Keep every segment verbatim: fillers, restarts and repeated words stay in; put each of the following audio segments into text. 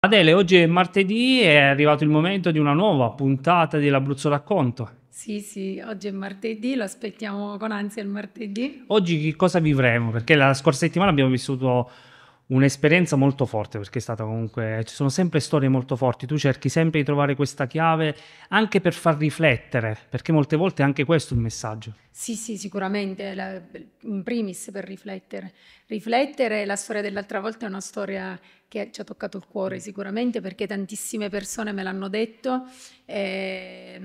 Adele, oggi è martedì e è arrivato il momento di una nuova puntata dell'Abruzzo Racconto. Sì, sì, oggi è martedì, lo aspettiamo con ansia il martedì. Oggi che cosa vivremo? Perché la scorsa settimana abbiamo vissuto un'esperienza molto forte, perché è stata comunque, ci sono sempre storie molto forti, tu cerchi sempre di trovare questa chiave anche per far riflettere, perché molte volte è anche questo il messaggio. Sì, sì, sicuramente, la, in primis per riflettere. Riflettere, la storia dell'altra volta è una storia che ci ha toccato il cuore sicuramente, perché tantissime persone me l'hanno detto, eh,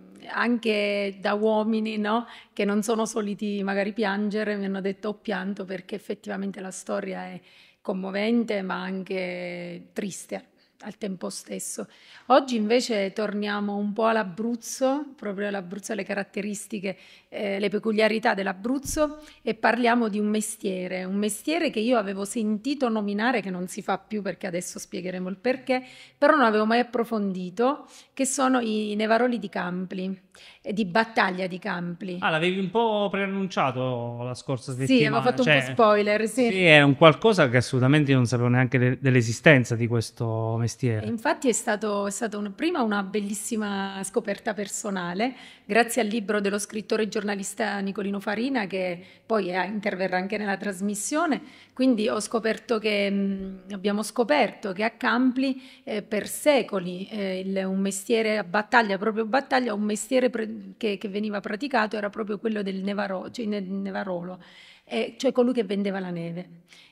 anche da uomini, no? Che non sono soliti magari piangere, mi hanno detto ho pianto perché effettivamente la storia è commovente ma anche triste al tempo stesso. Oggi invece torniamo un po' all'Abruzzo, proprio all'Abruzzo, alle caratteristiche, eh, le peculiarità dell'Abruzzo, e parliamo di un mestiere, un mestiere che io avevo sentito nominare, che non si fa più perché adesso spiegheremo il perché, però non avevo mai approfondito, che sono i nevaroli di Campli, eh, di Battaglia di Campli. Ah, l'avevi un po' preannunciato la scorsa settimana. Sì, avevo fatto cioè, un po' spoiler, sì. Sì, è un qualcosa che assolutamente io non sapevo neanche de- dell'esistenza di questo mestiere. E infatti è stato, è stato un, prima una bellissima scoperta personale, grazie al libro dello scrittore e giornalista Nicolino Farina, che poi è, interverrà anche nella trasmissione. Quindi ho scoperto che mh, abbiamo scoperto che a Campli eh, per secoli eh, il, un mestiere a battaglia, proprio battaglia, un mestiere pre- che, che veniva praticato era proprio quello del nevaro, cioè il nevarolo, eh, cioè colui che vendeva la neve.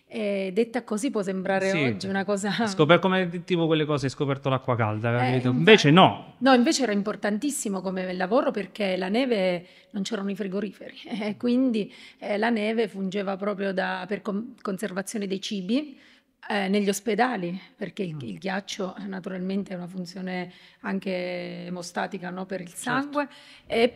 E detta così può sembrare Sì, oggi una cosa... Scopre come tipo quelle cose, hai scoperto l'acqua calda, Eh, capito? infa- Invece no. No, invece era importantissimo come lavoro perché la neve non c'erano i frigoriferi e quindi eh, la neve fungeva proprio da, per con- conservazione dei cibi eh, negli ospedali, perché il, il ghiaccio eh, naturalmente è una funzione anche emostatica, no, per il sangue, e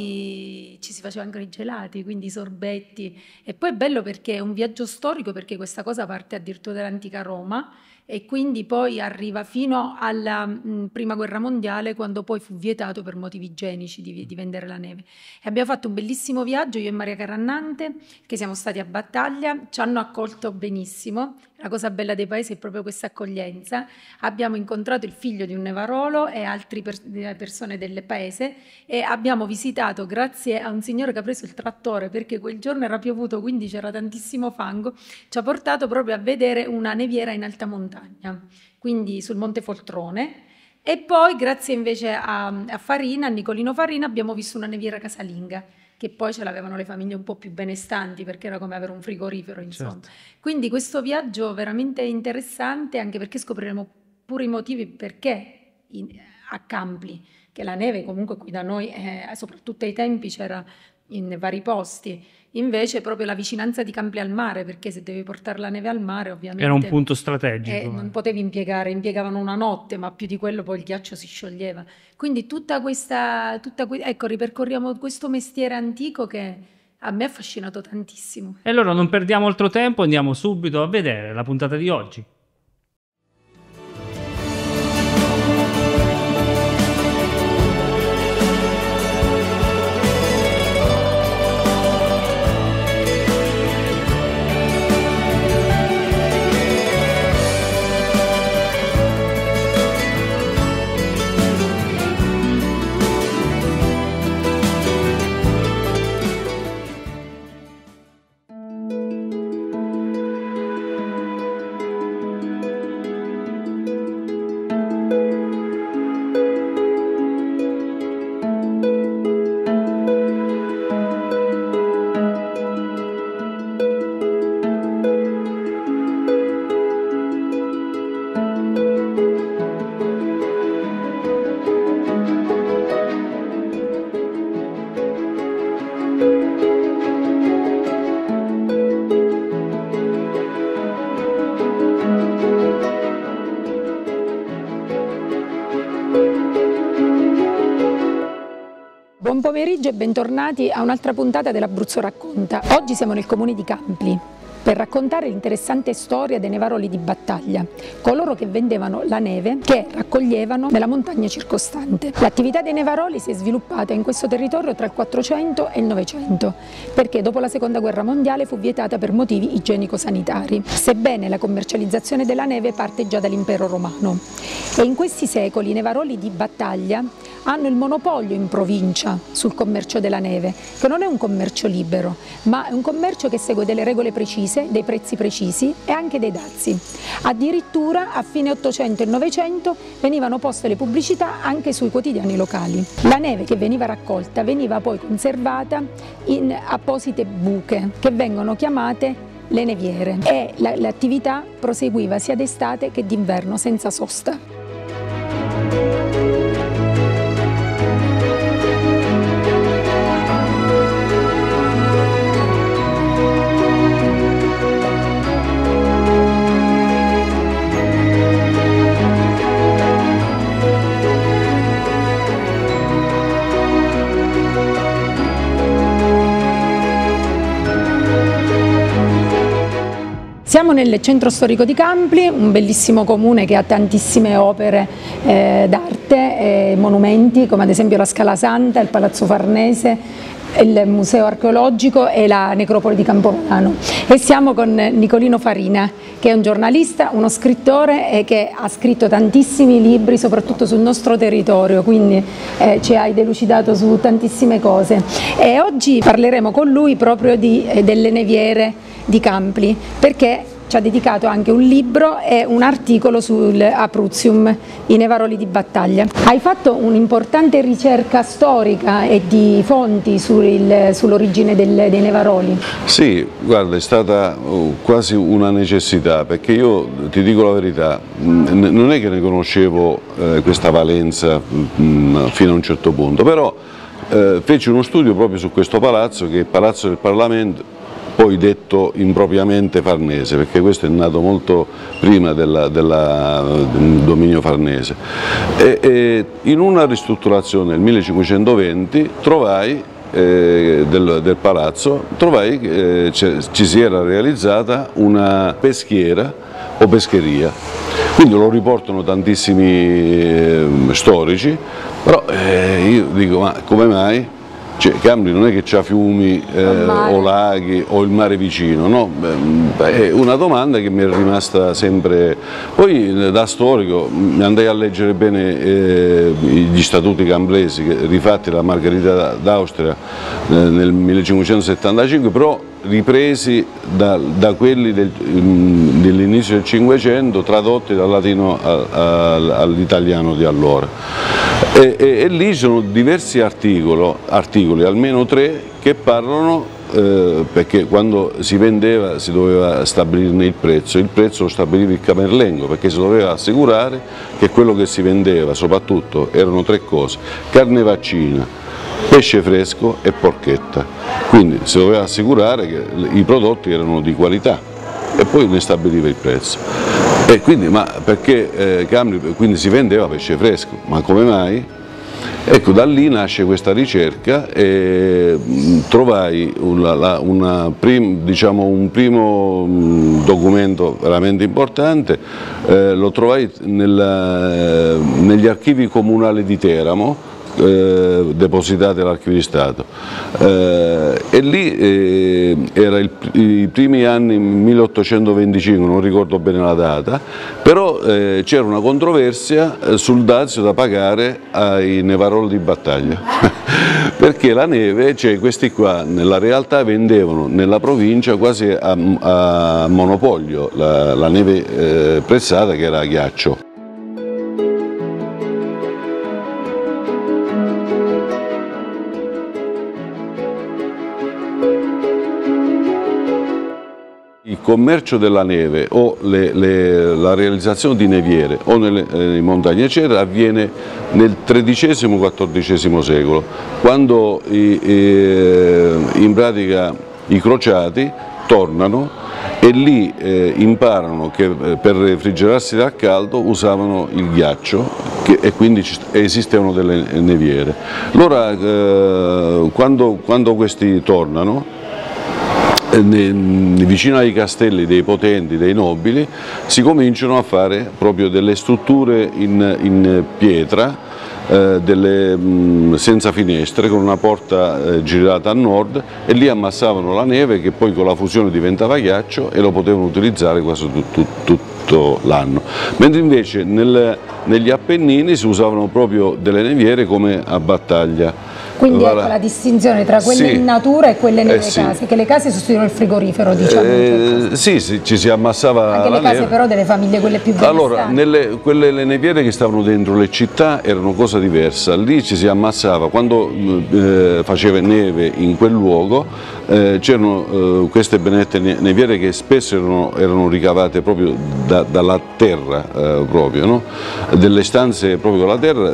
poi ci si faceva anche i gelati, quindi i sorbetti. E poi è bello perché è un viaggio storico, perché questa cosa parte addirittura dall'antica Roma e quindi poi arriva fino alla mh, prima guerra mondiale, quando poi fu vietato per motivi igienici di, di vendere la neve. E abbiamo fatto un bellissimo viaggio, io e Maria Carannante, che siamo stati a Battaglia, ci hanno accolto benissimo. La cosa bella dei paesi è proprio questa accoglienza. Abbiamo incontrato il figlio di un nevarolo e altre per- persone del paese e abbiamo visitato, grazie a un signore che ha preso il trattore, perché quel giorno era piovuto, quindi c'era tantissimo fango, ci ha portato proprio a vedere una neviera in alta montagna, quindi sul Monte Foltrone. E poi grazie invece a, a Farina, a Nicolino Farina, abbiamo visto una neviera casalinga, che poi ce l'avevano le famiglie un po' più benestanti, perché era come avere un frigorifero, insomma. Certo. Quindi questo viaggio veramente interessante, anche perché scopriremo pure i motivi perché in, a Campli, che la neve comunque qui da noi, eh, soprattutto ai tempi, c'era in vari posti. Invece proprio la vicinanza di Campli al mare, perché se devi portare la neve al mare ovviamente... Era un punto strategico. Eh, non potevi impiegare, impiegavano una notte, ma più di quello poi il ghiaccio si scioglieva. Quindi tutta questa... Tutta que- ecco, ripercorriamo questo mestiere antico che a me ha affascinato tantissimo. E allora non perdiamo altro tempo, andiamo subito a vedere la puntata di oggi. Buon pomeriggio e bentornati a un'altra puntata dell'Abruzzo Racconta. Oggi siamo nel comune di Campli. per raccontare l'interessante storia dei Nevaroli di Battaglia, coloro che vendevano la neve che raccoglievano nella montagna circostante. L'attività dei Nevaroli si è sviluppata in questo territorio tra il quattrocento e il novecento, perché dopo la seconda guerra mondiale fu vietata per motivi igienico-sanitari, sebbene la commercializzazione della neve parte già dall'impero romano. E in questi secoli i Nevaroli di Battaglia hanno il monopolio in provincia sul commercio della neve, che non è un commercio libero, ma è un commercio che segue delle regole precise, dei prezzi precisi e anche dei dazi. Addirittura a fine Ottocento e Novecento venivano poste le pubblicità anche sui quotidiani locali. La neve che veniva raccolta veniva poi conservata in apposite buche che vengono chiamate le neviere e l'attività proseguiva sia d'estate che d'inverno senza sosta. Siamo nel centro storico di Campli, un bellissimo comune che ha tantissime opere eh, d'arte e monumenti, come ad esempio la Scala Santa, il Palazzo Farnese, il Museo Archeologico e la Necropoli di Campovolano. E siamo con Nicolino Farina, che è un giornalista, uno scrittore e che ha scritto tantissimi libri, soprattutto sul nostro territorio, quindi eh, ci hai delucidato su tantissime cose. E oggi parleremo con lui proprio di, eh, delle neviere di Campli, perché ci ha dedicato anche un libro e un articolo sul Abruzzium, i Nevaroli di Battaglia. Hai fatto un'importante ricerca storica e di fonti sul, sull'origine del, dei Nevaroli. Sì, guarda, è stata quasi una necessità, perché io ti dico la verità, non è che ne conoscevo eh, questa valenza mh, fino a un certo punto, però eh, feci uno studio proprio su questo palazzo, che è il Palazzo del Parlamento, poi detto impropriamente Farnese, perché questo è nato molto prima del dominio farnese. E, e in una ristrutturazione nel millecinquecentoventi trovai eh, del, del palazzo, trovai che eh, ci si era realizzata una peschiera o pescheria, quindi lo riportano tantissimi eh, storici, però eh, io dico, ma come mai? Cioè, Campli non è che c'ha fiumi eh, o laghi o il mare vicino, no? Beh, è una domanda che mi è rimasta sempre. Poi da storico mi andai a leggere bene eh, gli statuti camblesi rifatti da Margherita d'Austria eh, nel millecinquecentosettantacinque, però ripresi da, da quelli del, dell'inizio del Cinquecento, tradotti dal latino all'italiano di allora. E, e, e lì ci sono diversi articoli, articoli, almeno tre, che parlano, eh, perché quando si vendeva si doveva stabilirne il prezzo, il prezzo lo stabiliva il camerlengo, perché si doveva assicurare che quello che si vendeva soprattutto erano tre cose: carne vaccina, pesce fresco e porchetta, quindi si doveva assicurare che i prodotti erano di qualità e poi ne stabiliva il prezzo. E quindi, ma perché eh, Campli, quindi si vendeva pesce fresco, ma come mai? Ecco, da lì nasce questa ricerca e mh, trovai una, la, una prim, diciamo, un primo mh, documento veramente importante, eh, lo trovai nella, negli archivi comunali di Teramo, Eh, depositate all'Archivio di Stato eh, e lì eh, era il, i primi anni milleottocentoventicinque, non ricordo bene la data, però eh, c'era una controversia eh, sul dazio da pagare ai Nevaroli di Battaglia perché la neve, cioè questi qua nella realtà vendevano nella provincia quasi a, a monopolio la, la neve eh, prezzata, che era a ghiaccio. Il commercio della neve o le, le, la realizzazione di neviere o nelle, nelle montagne eccetera avviene nel tredicesimo quattordicesimo secolo, quando i, i, in pratica i crociati tornano e lì eh, imparano che eh, per refrigerarsi dal caldo usavano il ghiaccio che, e quindi esistevano delle neviere. Allora eh, quando, quando questi tornano vicino ai castelli dei potenti, dei nobili, si cominciano a fare proprio delle strutture in, in pietra, eh, delle, mh, senza finestre, con una porta eh, girata a nord, e lì ammassavano la neve che poi con la fusione diventava ghiaccio e lo potevano utilizzare quasi tutto, tutto l'anno. Mentre invece nel, negli Appennini si usavano proprio delle neviere come a battaglia. Quindi ecco la distinzione tra quelle sì. in natura e quelle nelle eh sì. case, che le case sostituivano il frigorifero, diciamo. Eh, sì, sì, ci si ammassava anche la le case neve. però delle famiglie, quelle più benestanti. Allora, nelle, quelle, le neviere che stavano dentro le città erano cosa diversa, lì ci si ammassava, quando eh, faceva neve in quel luogo, eh, c'erano eh, queste benedette neviere che spesso erano, erano ricavate proprio da, dalla terra, eh, proprio, no? Delle stanze proprio con la terra,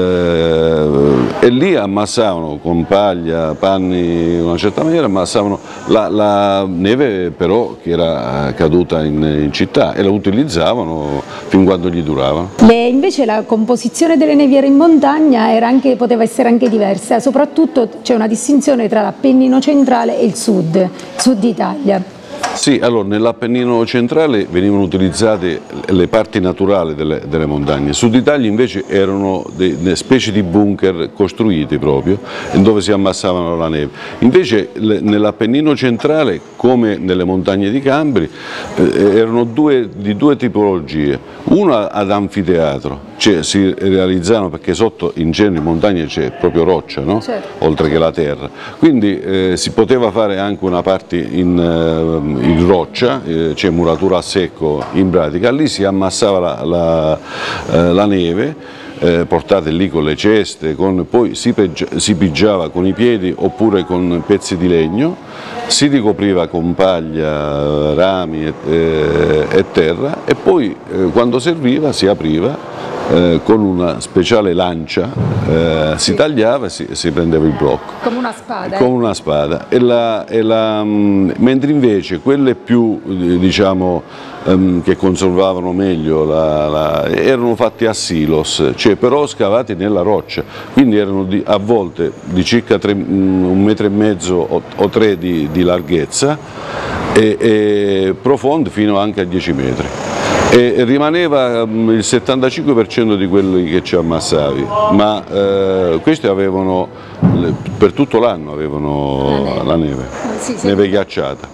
eh, e lì ammassavano con paglia, panni in una certa maniera, ammassavano la, la neve però che era caduta in, in città, e la utilizzavano fin quando gli duravano. Le, invece la composizione delle neviere in montagna era anche, poteva essere anche diversa, soprattutto c'è una distinzione tra l'Appennino centrale e il sud, sud Italia. Sì, allora nell'Appennino centrale venivano utilizzate le parti naturali delle, delle montagne, Sud Italia invece erano delle specie di bunker costruiti proprio, dove si ammassavano la neve. Invece nell'Appennino centrale, come nelle montagne di Cambri, eh, erano due, di due tipologie, una ad anfiteatro, cioè si realizzavano perché sotto in genere in montagna c'è proprio roccia, no? Certo. Oltre che la terra, quindi eh, si poteva fare anche una parte in, eh, in roccia, eh, c'è muratura a secco in pratica, lì si ammassava la, la, eh, la neve, eh, portate lì con le ceste, con, poi si, si pigiava con i piedi oppure con pezzi di legno, si ricopriva con paglia, rami e, eh, e terra, e poi eh, quando serviva si apriva eh, con una speciale lancia, eh, si tagliava e si, si prendeva il blocco. Come una spada. Come eh? una spada. E la, e la, mentre invece quelle più, diciamo, ehm, che conservavano meglio, la, la, erano fatti a silos, cioè però scavati nella roccia, quindi erano di, a volte di circa tre, un metro e mezzo o, o tre di, di larghezza e, e profondi fino anche a dieci metri. E rimaneva il settantacinque per cento di quelli che ci ammassavi, ma eh, questi avevano, per tutto l'anno avevano la neve, la neve, sì, sì. neve ghiacciata.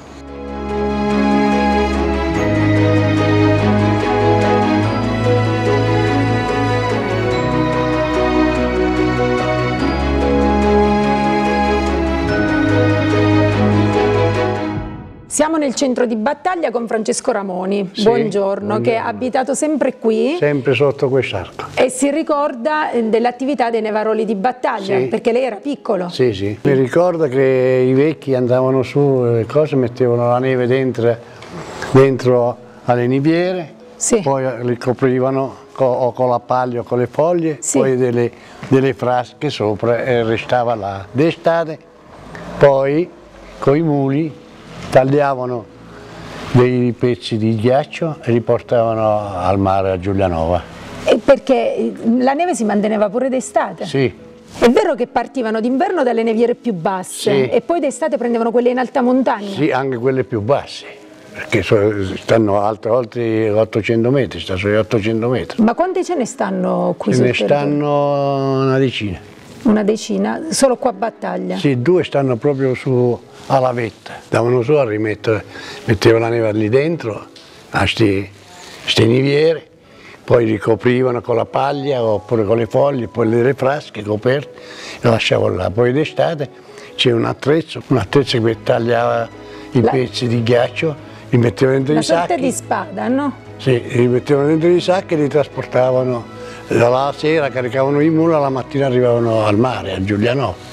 Siamo nel centro di battaglia con Francesco Ramoni, sì, buongiorno, buongiorno, che ha abitato sempre qui. Sempre sotto quest'arco. E si ricorda dell'attività dei Nevaroli di battaglia, sì. Perché lei era piccolo. Sì, sì. Mi ricordo che i vecchi andavano su, le cose, mettevano la neve dentro, dentro alle neviere, sì. Poi li coprivano co, o con la paglia o con le foglie, sì. Poi delle, delle frasche sopra e restava là d'estate. Poi con i muli tagliavano dei pezzi di ghiaccio e li portavano al mare a Giulianova. E perché la neve si manteneva pure d'estate? Sì. È vero che partivano d'inverno dalle neviere più basse, sì. E poi d'estate prendevano quelle in alta montagna? Sì, anche quelle più basse, perché stanno altre oltre ottocento metri, sta sui ottocento metri. Ma quante ce ne stanno qui? Ce ne sul stanno una decina. Una decina? Solo qua a battaglia? Sì, due stanno proprio su alla vetta, davano su a rimettere, mettevano la neve lì dentro, a queste neviere, poi ricoprivano con la paglia oppure con le foglie, poi le frasche coperte e lasciavano là. Poi d'estate c'è un attrezzo, un attrezzo che tagliava i la... pezzi di ghiaccio, li mettevano dentro i sacchi. Una sorta di spada, no? Sì, li mettevano dentro i sacchi e li trasportavano. La sera caricavano i muli, la mattina arrivavano al mare, a Giulianova.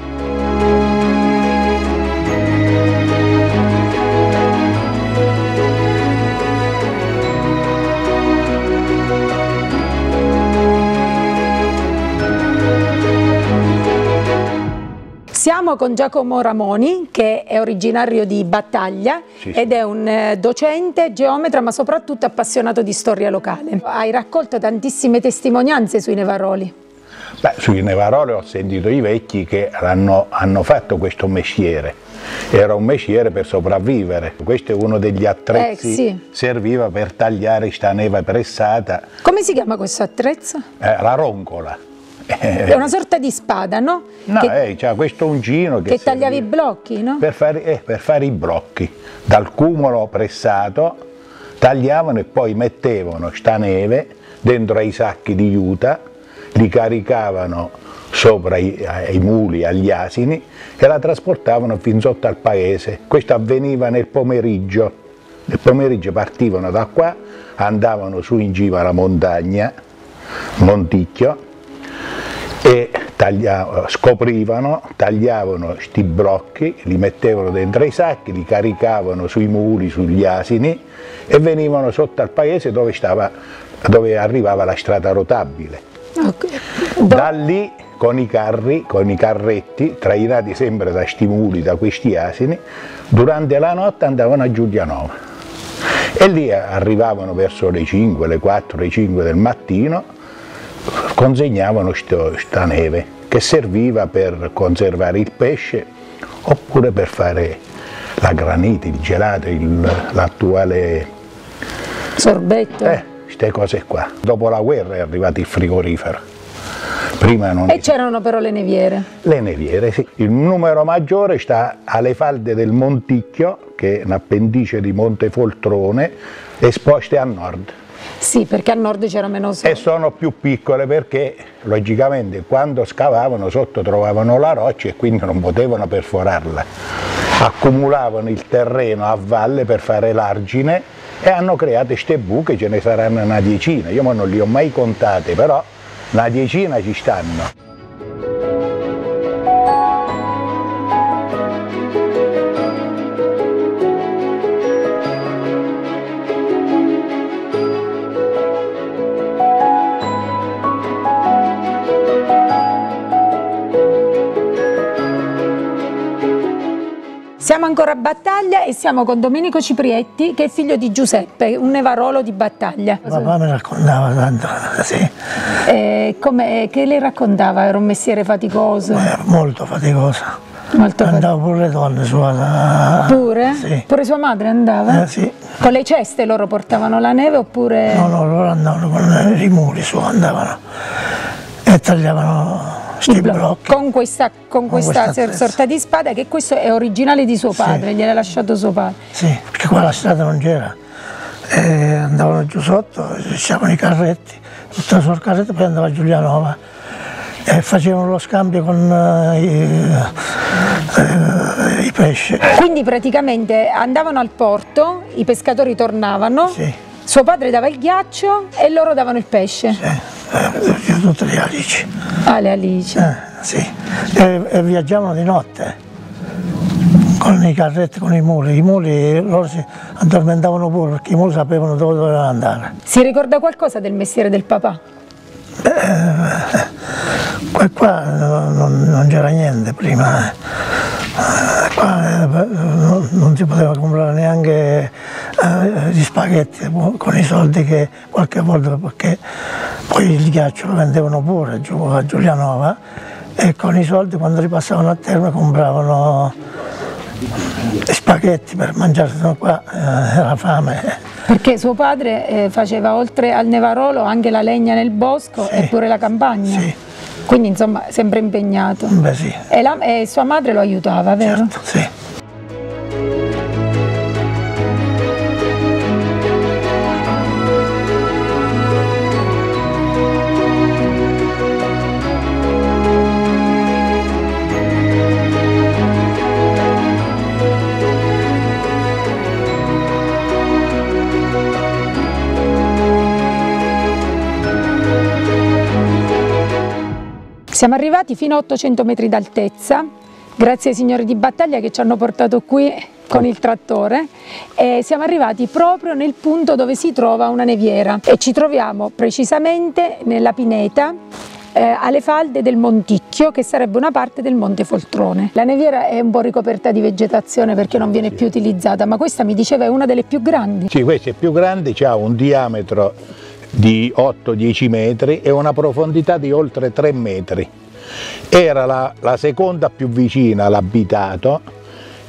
Siamo con Giacomo Ramoni, che è originario di Battaglia, sì, ed è un eh, docente, geometra, ma soprattutto appassionato di storia locale. Hai raccolto tantissime testimonianze sui Nevaroli. Beh, sui Nevaroli ho sentito i vecchi che hanno, hanno fatto questo mestiere. era un mestiere per sopravvivere. Questo è uno degli attrezzi, eh, sì. serviva per tagliare sta neve pressata. Come si chiama questo attrezzo? Eh, la roncola. È una sorta di spada, no? No, che, eh, c'ha questo uncino che, che tagliava i blocchi, no? Per fare, eh, per fare i blocchi. Dal cumulo pressato tagliavano e poi mettevano sta neve dentro ai sacchi di juta, li caricavano sopra i, ai muli, agli asini e la trasportavano fin sotto al paese. Questo avveniva nel pomeriggio. Nel pomeriggio partivano da qua, andavano su in cima alla montagna, Monticchio, e taglia, scoprivano, tagliavano sti blocchi, li mettevano dentro ai sacchi, li caricavano sui muli, sugli asini e venivano sotto al paese dove, stava, dove arrivava la strada rotabile. Okay. Da lì con i carri, con i carretti, trainati sempre da sti muli, da questi asini, durante la notte andavano a Giulianova. E lì arrivavano verso le cinque, le quattro, le cinque del mattino, consegnavano questa neve che serviva per conservare il pesce oppure per fare la granite, il gelato, l'attuale sorbetto. Eh, queste cose qua. Dopo la guerra è arrivato il frigorifero. Prima non e c'erano però le neviere. Le neviere, sì. Il numero maggiore sta alle falde del Monticchio, che è un appendice di Montefoltrone, esposte a nord. Sì, perché a nord c'era meno sole. E sono più piccole perché, logicamente, quando scavavano sotto trovavano la roccia e quindi non potevano perforarla. Accumulavano il terreno a valle per fare l'argine e hanno creato queste buche, ce ne saranno una decina. Io non li ho mai contate, però una decina ci stanno. Siamo ancora a Battaglia e siamo con Domenico Ciprietti, che è figlio di Giuseppe, un nevarolo di Battaglia. Papà mi raccontava tanto, sì. E come, che le raccontava? Era un mestiere faticoso? Eh, molto faticoso. Molto Andava pure le donne su. La... Pure? Sì. Pure sua madre andava? Eh, sì. Con le ceste loro portavano la neve oppure? No, no, loro andavano con i muri su, andavano e tagliavano sti blocchi. Con questa, con con questa, questa sorta di spada, che questo è originale di suo padre, sì. Gliel'ha lasciato suo padre. Sì, perché qua la strada non c'era. E andavano giù sotto, c'erano i carretti, tutta sul carretto, poi andava a Giulianova e facevano lo scambio con uh, i, uh, i pesci. Quindi praticamente andavano al porto, i pescatori tornavano, sì. Suo padre dava il ghiaccio e loro davano il pesce. Sì, eh, tutte le alici. Ah, le alici. Eh, sì, e, e viaggiavano di notte con i carretti, con i muli. I muli loro si addormentavano pure perché i muli sapevano dove dovevano andare. Si ricorda qualcosa del mestiere del papà? Eh, qua, qua non, non c'era niente prima. Eh, qua eh, non, non si poteva comprare neanche eh, gli spaghetti con i soldi che qualche volta, perché poi il ghiaccio lo vendevano pure giù a Giulianova e con i soldi quando ripassavano a terra compravano spaghetti per mangiare, sennò qua eh, era fame. Perché suo padre eh, faceva oltre al nevarolo anche la legna nel bosco, sì. E pure la campagna. Sì. Quindi insomma sempre impegnato. Beh, sì. E, la, e sua madre lo aiutava, vero? Certo, sì. Siamo arrivati fino a ottocento metri d'altezza, grazie ai signori di Battaglia che ci hanno portato qui con il trattore, e siamo arrivati proprio nel punto dove si trova una neviera e ci troviamo precisamente nella pineta eh, alle falde del Monticchio, che sarebbe una parte del Montefoltrone. La neviera è un po' ricoperta di vegetazione perché non viene più utilizzata, ma questa mi diceva è una delle più grandi. Sì, questa è più grande, ha un diametro di otto dieci metri e una profondità di oltre tre metri. Era la, la seconda più vicina all'abitato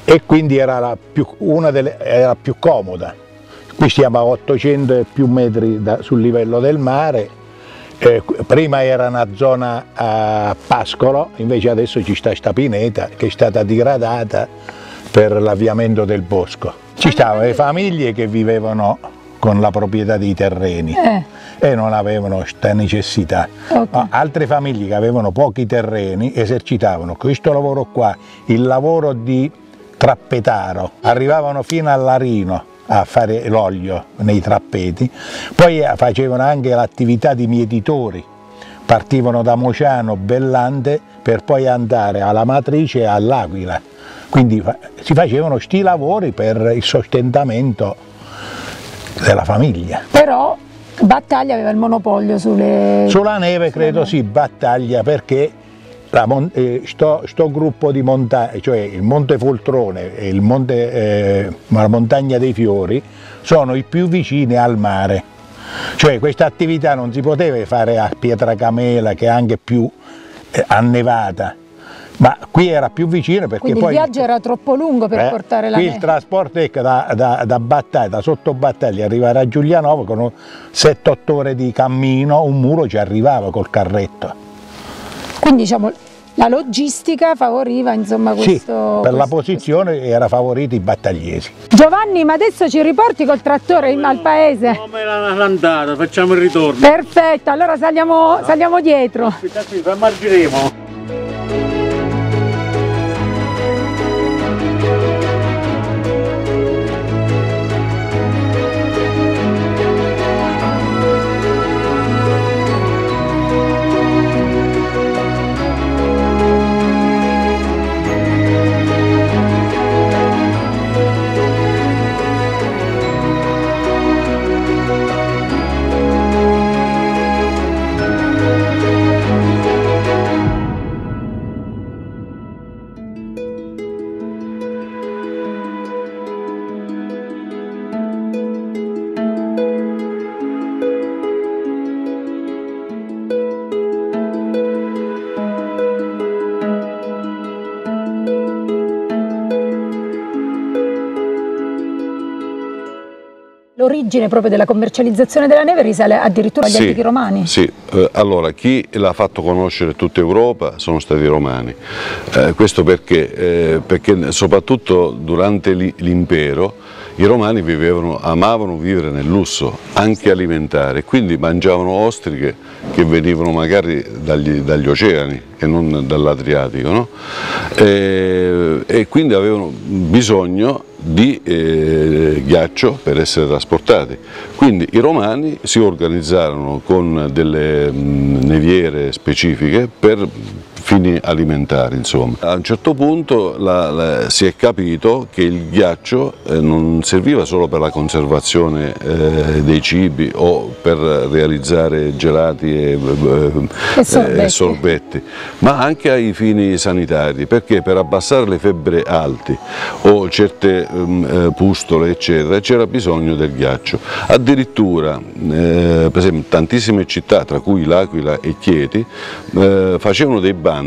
e quindi era la più, una delle, era più comoda. Qui stiamo a ottocento e più metri da, sul livello del mare, eh, prima era una zona a pascolo, invece adesso ci sta questa pineta che è stata diradata per l'avviamento del bosco. Ci stavano le famiglie che vivevano con la proprietà dei terreni eh. e non avevano questa necessità. Okay. Ma altre famiglie che avevano pochi terreni esercitavano questo lavoro qua, il lavoro di trappetaro, arrivavano fino all'Arino a fare l'olio nei trappeti, poi facevano anche l'attività di mietitori, partivano da Mociano, Bellante per poi andare alla Matrice e all'Aquila, quindi si facevano sti lavori per il sostentamento della famiglia. Però Battaglia aveva il monopolio sulle... Sulla neve credo sì, Battaglia, perché La, eh, sto, sto gruppo di montagne, cioè il Monte Foltrone e il monte, eh, la Montagna dei Fiori, sono i più vicini al mare. Cioè questa attività non si poteva fare a Pietracamela, che è anche più eh, annevata, ma qui era più vicino perché Quindi poi... il viaggio era troppo lungo per eh, portare la qui neve. Il trasporto ecco, da, da, da Battaglia, da sotto Battaglia, arrivare a Giulianova con sette otto ore di cammino, un muro ci arrivava col carretto. Quindi diciamo la logistica favoriva insomma questo... Sì, per questo, la posizione questo. Era favorito i battagliesi. Giovanni, ma adesso ci riporti col trattore in, al paese? Come l'andata, facciamo il ritorno. Perfetto, allora saliamo, no. saliamo dietro. Aspetta qui, immargiremo. L'origine proprio della commercializzazione della neve risale addirittura agli sì, antichi romani? Sì, eh, allora chi l'ha fatto conoscere tutta Europa sono stati i romani, eh, questo perché? Eh, perché soprattutto durante l'impero i romani vivevano, amavano vivere nel lusso, anche alimentare, quindi mangiavano ostriche che venivano magari dagli, dagli oceani e non dall'Adriatico, no? e, e quindi avevano bisogno di eh, ghiaccio per essere trasportati. Quindi i romani si organizzarono con delle mh, neviere specifiche per fini alimentari, insomma. A un certo punto la, la, si è capito che il ghiaccio eh, non serviva solo per la conservazione eh, dei cibi o per realizzare gelati e, eh, e, sorbetti. e sorbetti, ma anche ai fini sanitari, perché per abbassare le febbri alte o certe um, pustole eccetera c'era bisogno del ghiaccio. Addirittura eh, per esempio tantissime città, tra cui l'Aquila e Chieti, eh, facevano dei bandi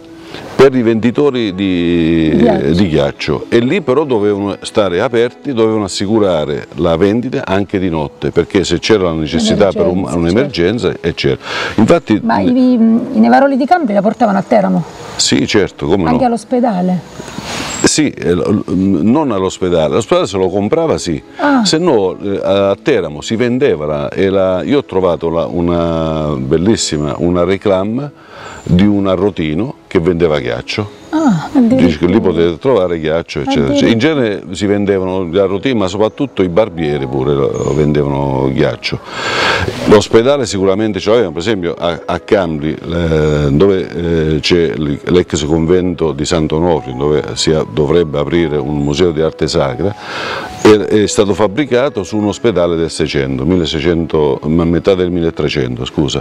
per i venditori di ghiaccio. di ghiaccio e lì però dovevano stare aperti, dovevano assicurare la vendita anche di notte, perché se c'era la necessità per un'emergenza certo. c'era. Infatti, ma i, i Nevaroli di Campi la portavano a Teramo? Sì, certo, come no. Anche all'ospedale? Sì, non all'ospedale, l'ospedale se lo comprava sì, ah. se no a Teramo si vendeva, la, e la, io ho trovato la, una bellissima, una reclame di un arrotino che vendeva ghiaccio. Ah, dice che lì potete trovare ghiaccio eccetera. Cioè, in genere si vendevano gli arrotini, ma soprattutto i barbieri pure lo vendevano ghiaccio. L'ospedale sicuramente ce l'avevano, per esempio a, a Cambri eh, dove eh, c'è l'ex convento di Sant'Onofrio, dove si dovrebbe aprire un museo di arte sacra, è, è stato fabbricato su un ospedale del Seicento, milleseicento, a metà del milletrecento scusa.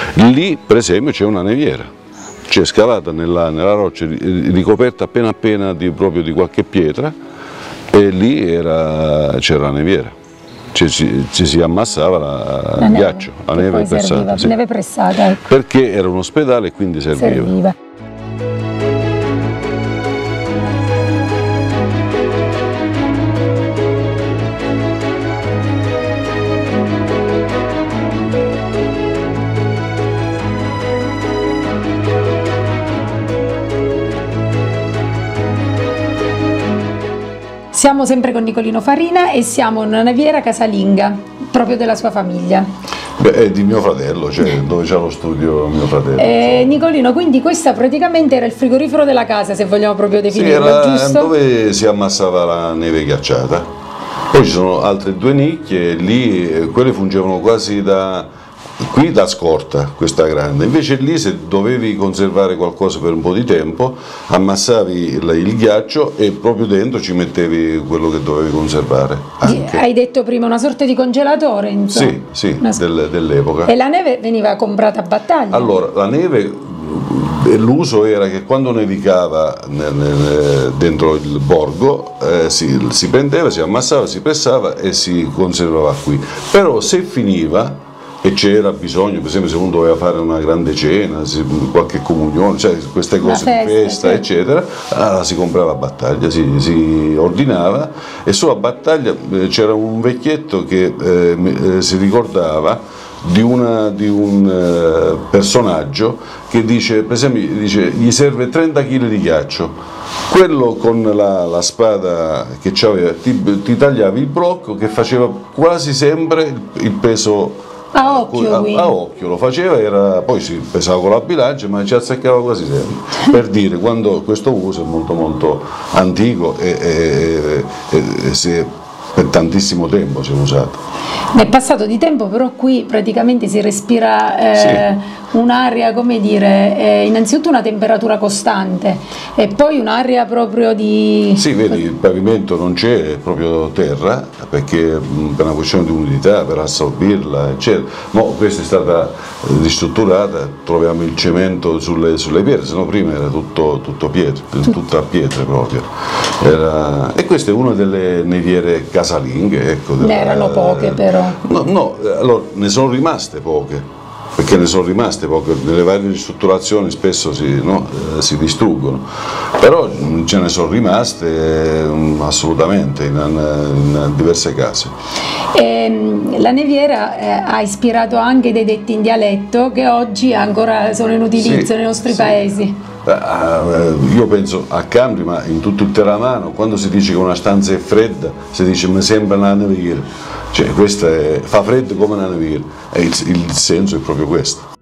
Lì per esempio c'è una neviera, c'è scavata nella, nella roccia, ricoperta appena appena di, proprio di qualche pietra, e lì c'era la neviera, ci si, ci si ammassava la, la il ghiaccio, la neve pressata, sì. neve pressata ecco. Perché era uno ospedale e quindi serviva. serviva. Siamo sempre con Nicolino Farina e siamo in una naviera casalinga, proprio della sua famiglia. Beh, è di mio fratello, cioè dove c'è lo studio mio fratello. Eh, Nicolino, quindi questa praticamente era il frigorifero della casa, se vogliamo proprio definirlo, sì, era giusto? dove si ammassava la neve ghiacciata. Poi ci sono altre due nicchie, lì quelle fungevano quasi da... Qui da scorta, questa grande, invece lì se dovevi conservare qualcosa per un po' di tempo ammassavi il, il ghiaccio e proprio dentro ci mettevi quello che dovevi conservare. Anche. Hai detto prima una sorta di congelatore, insomma. Sì, sì, Una... del, dell'epoca. E la neve veniva comprata a battaglia? Allora, la neve, l'uso era che quando nevicava nel, nel, dentro il borgo eh, si, si prendeva, si ammassava, si pressava e si conservava qui. Però se finiva e c'era bisogno, per esempio se uno doveva fare una grande cena, qualche comunione, cioè queste cose festa, di festa, sì, eccetera, ah, si comprava a battaglia, si, si ordinava e su a battaglia eh, c'era un vecchietto che eh, si ricordava di, una, di un eh, personaggio che dice, per esempio, dice, gli serve trenta chili di ghiaccio, quello con la, la spada che c'aveva ti, ti tagliava il blocco che faceva quasi sempre il, il peso. A occhio, a, a occhio lo faceva, era, poi si pesava con la bilancia, ma ci azzeccava quasi sempre. Per dire, quando questo uso è molto molto antico e, e, e, e si è, per tantissimo tempo si è usato. È passato di tempo, però qui praticamente si respira eh, sì. un'aria, come dire, eh, innanzitutto una temperatura costante e poi un'aria proprio di... Sì, vedi, il pavimento non c'è, è proprio terra, perché per una questione di umidità, per assorbirla, eccetera. Ma questa è stata ristrutturata, troviamo il cemento sulle, sulle pietre, se no prima era tutto, tutto pietre, tutta pietre proprio. Era... E questa è una delle neviere casalinghe. Ecco, della... Ne erano poche però. No, no, allora ne sono rimaste poche, perché ne sono rimaste poche, nelle varie ristrutturazioni spesso si, no, eh, si distruggono, però ce ne sono rimaste eh, assolutamente in, in diverse case. E, la neviera eh, ha ispirato anche dei detti in dialetto che oggi ancora sono in utilizzo sì, nei nostri sì. paesi. Io penso a Cambri, ma in tutto il Terramano, quando si dice che una stanza è fredda, si dice mi sembra una neviera, cioè questa è, fa freddo come una neviera, e il, il senso è proprio questo.